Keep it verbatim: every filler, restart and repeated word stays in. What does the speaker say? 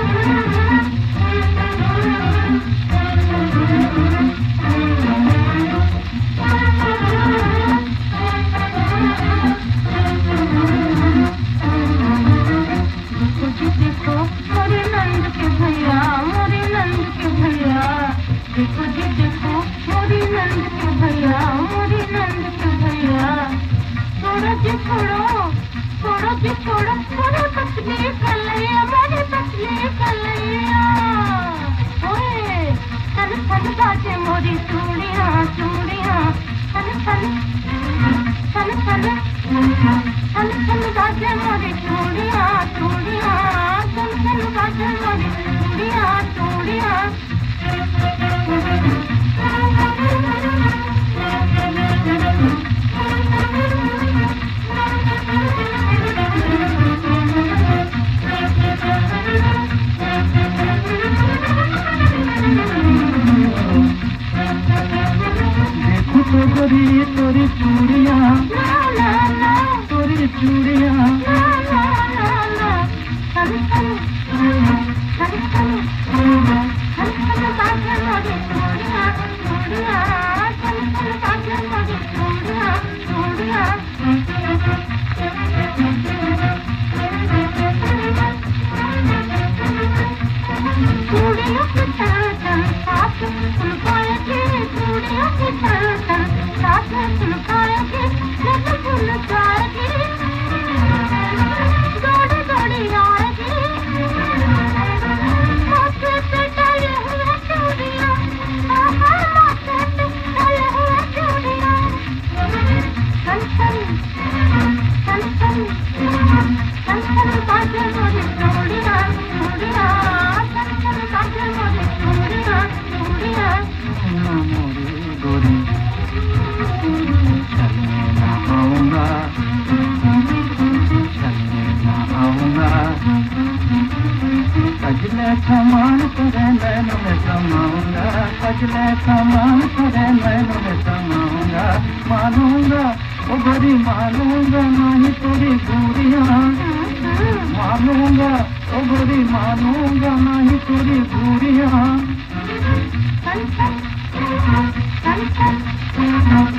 देखो जी देखो मोरी नंद के भैया, मोरी नंद के भैया। छोड़ो जी छोड़ो, छोड़ो जी छोड़ो, मोरे पतली कलैया, मोरे पतली कलैया। ओए थन थन बाजे मोरी चूड़ियाँ चूड़ियाँ, थन थन थन थन थन थन बाजे मोरी चूड़ियाँ चूड़ियाँ, थन थन बाजे मोरी चूड़ियाँ चूड़ियाँ। देखो तो गोरी तोरी चूड़ियाँ, तोरी चूड़ियाँ। सजले समान तेरे नैनों में समाऊंगा, सजले समान तेरे नैनों में समाऊंगा। मानूंगा ओ गोरी मानूंगा नहीं तेरी दूरियां, मानूंगा ओ गोरी मानूंगा नहीं तेरी दूरियां।